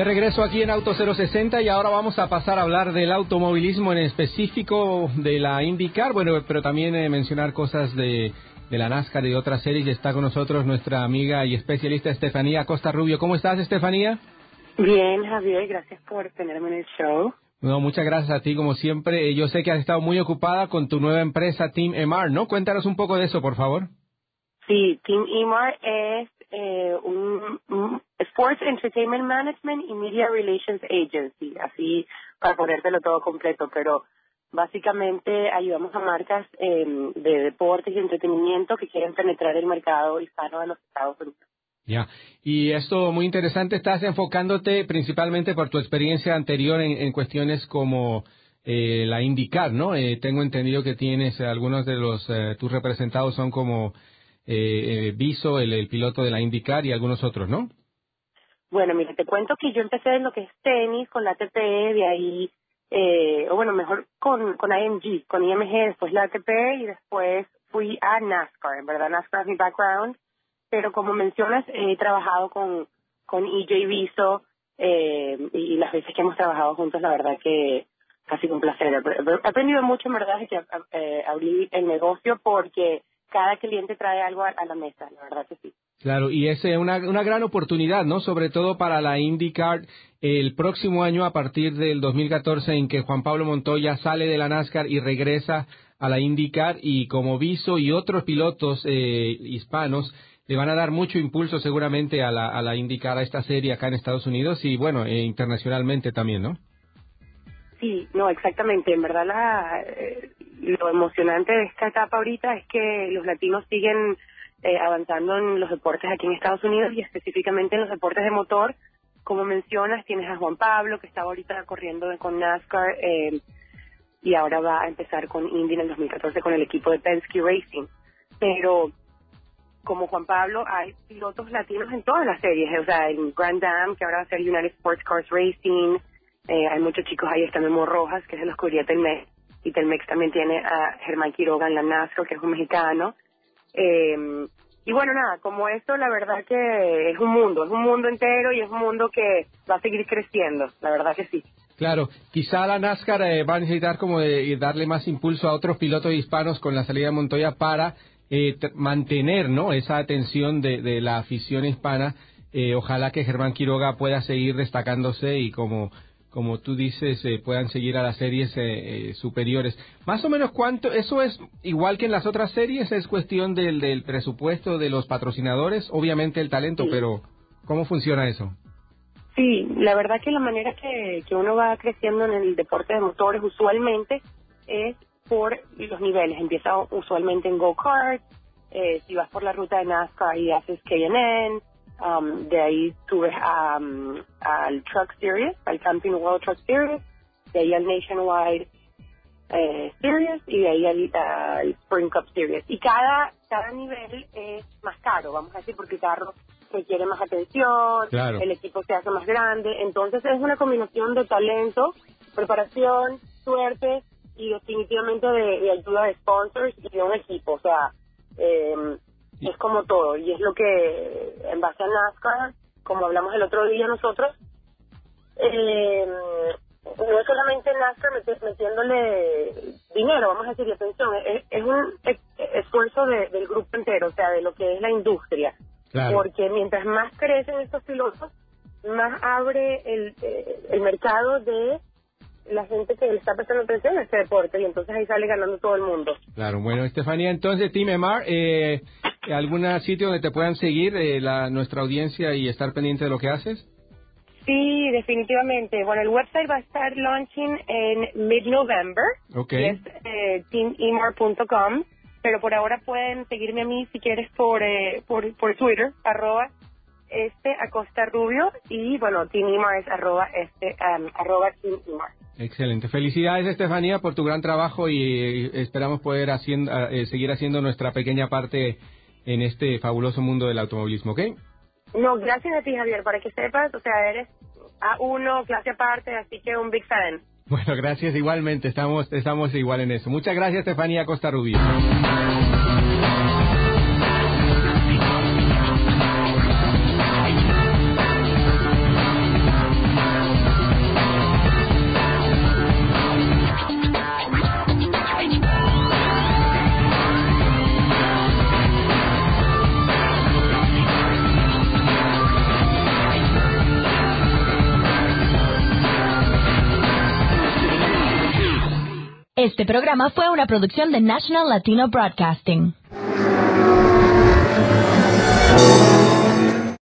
regreso aquí en Auto 060 y ahora vamos a pasar a hablar del automovilismo, en específico de la IndyCar, bueno, pero también mencionar cosas de la NASCAR y de otras series. Está con nosotros nuestra amiga y especialista Estefanía Acosta Rubio. ¿Cómo estás, Estefanía? Bien, Javier, gracias por tenerme en el show. No, muchas gracias a ti, como siempre. Yo sé que has estado muy ocupada con tu nueva empresa, Team EMAR, ¿no? Cuéntanos un poco de eso, por favor. Sí, Team EMAR es un Sports Entertainment Management y Media Relations Agency, así para ponértelo todo completo, pero básicamente ayudamos a marcas de deportes y entretenimiento que quieren penetrar el mercado hispano de los Estados Unidos. Ya, y esto muy interesante, estás enfocándote principalmente por tu experiencia anterior en cuestiones como la IndyCar, ¿no? Tengo entendido que tienes algunos de tus representados son como Viso, el piloto de la IndyCar y algunos otros, ¿no? Bueno, mira, te cuento que yo empecé en lo que es tenis con la ATP, de ahí, o bueno, mejor con IMG, con IMG, después la ATP y después fui a NASCAR. En verdad, NASCAR es mi background, pero como mencionas, he trabajado con EJ Viso y las veces que hemos trabajado juntos, la verdad que ha sido un placer. He aprendido mucho, en verdad, desde que abrí el negocio porque cada cliente trae algo a la mesa, la verdad que sí. Claro, y es una gran oportunidad, ¿no? Sobre todo para la IndyCar el próximo año, a partir del 2014, en que Juan Pablo Montoya sale de la NASCAR y regresa a la IndyCar, y como Viso y otros pilotos hispanos le van a dar mucho impulso seguramente a la IndyCar, a esta serie acá en Estados Unidos y bueno, internacionalmente también, ¿no? Sí, no, exactamente. En verdad lo emocionante de esta etapa ahorita es que los latinos siguen avanzando en los deportes aquí en Estados Unidos y específicamente en los deportes de motor. Como mencionas, tienes a Juan Pablo, que estaba ahorita corriendo con NASCAR y ahora va a empezar con Indy en el 2014 con el equipo de Penske Racing. Pero como Juan Pablo, hay pilotos latinos en todas las series, o sea, en Grand Am, que ahora va a ser United Sports Cars Racing, hay muchos chicos ahí, está Memo Rojas, que es de los que cubría Telmex, y Telmex también tiene a Germán Quiroga en la NASCAR, que es un mexicano. Y bueno, nada, como esto, la verdad que es un mundo entero y es un mundo que va a seguir creciendo, la verdad que sí. Claro, quizá la NASCAR va a necesitar como darle más impulso a otros pilotos hispanos con la salida de Montoya para mantener, ¿no?, esa atención de la afición hispana. Ojalá que Germán Quiroga pueda seguir destacándose y como tú dices, puedan seguir a las series superiores. Más o menos, ¿cuánto? ¿Eso es igual que en las otras series? ¿Es cuestión del presupuesto de los patrocinadores? Obviamente el talento, sí. Pero ¿cómo funciona eso? Sí, la verdad que la manera que uno va creciendo en el deporte de motores usualmente es por los niveles. Empieza usualmente en go-kart, si vas por la ruta de NASCAR y haces K&N, de ahí subes al Truck Series, al Camping World Truck Series, de ahí al Nationwide Series y de ahí al Spring Cup Series. Y cada nivel es más caro, vamos a decir, porque el carro requiere más atención, claro. El equipo se hace más grande, entonces es una combinación de talento, preparación, suerte y definitivamente de ayuda de sponsors y de un equipo, o sea, es como todo, y es lo que en base a NASCAR, como hablamos el otro día nosotros, no es solamente NASCAR metiéndole dinero, vamos a decir, y atención, es un esfuerzo del grupo entero, o sea, de lo que es la industria, claro. Porque mientras más crecen estos pilotos, más abre el mercado de la gente que le está prestando atención a este deporte, y entonces ahí sale ganando todo el mundo. Claro, bueno, Estefanía, entonces, Team EMAR, ¿algún sitio donde te puedan seguir nuestra audiencia y estar pendiente de lo que haces? Sí, definitivamente. Bueno, el website va a estar launching en mid-November, okay. Es teamemar.com, pero por ahora pueden seguirme a mí si quieres por Twitter, @Acosta Rubio, y bueno, Team EMAR es @Team EMAR. Excelente. Felicidades, Estefanía, por tu gran trabajo y esperamos poder seguir haciendo nuestra pequeña parte en este fabuloso mundo del automovilismo, ¿ok? No, gracias a ti, Javier, para que sepas, o sea, eres A1, clase aparte, así que un big fan. Bueno, gracias igualmente, estamos igual en eso. Muchas gracias, Estefanía Acosta Rubio. Este programa fue una producción de National Latino Broadcasting.